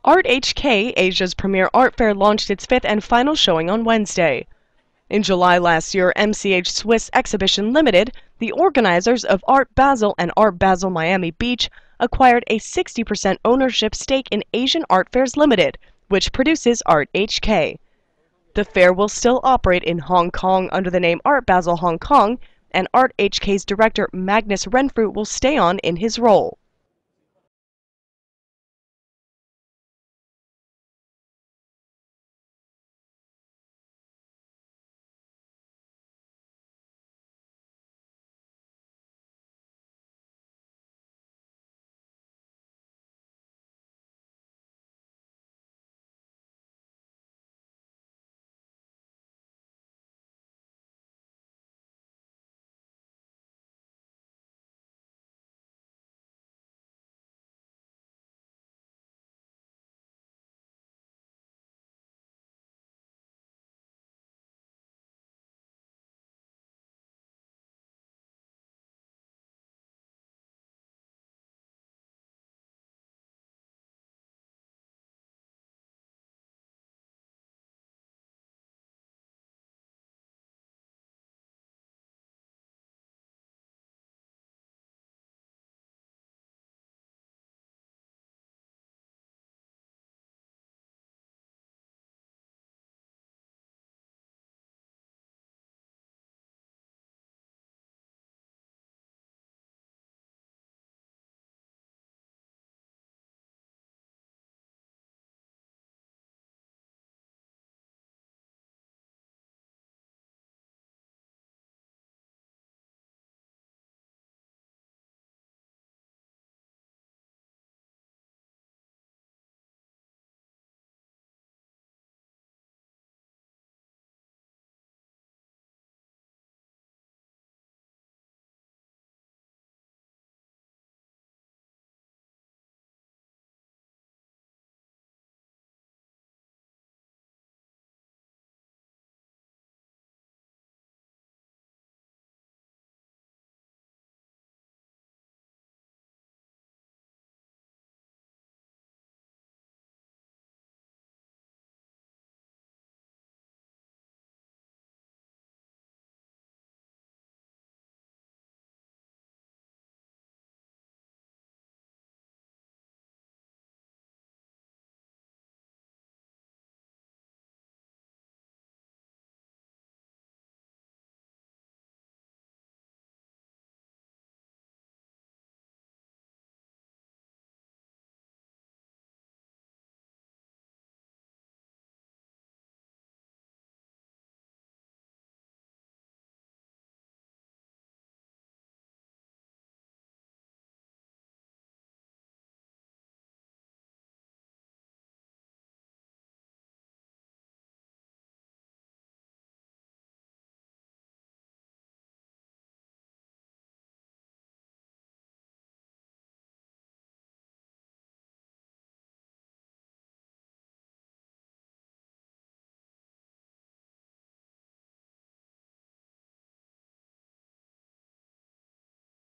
Art HK, Asia's premier art fair, launched its fifth and final showing on Wednesday. In July last year, MCH Swiss Exhibition Limited, the organizers of Art Basel and Art Basel Miami Beach, acquired a 60% ownership stake in Asian Art Fairs Limited, which produces Art HK. The fair will still operate in Hong Kong under the name Art Basel Hong Kong, and Art HK's director Magnus Renfrew will stay on in his role.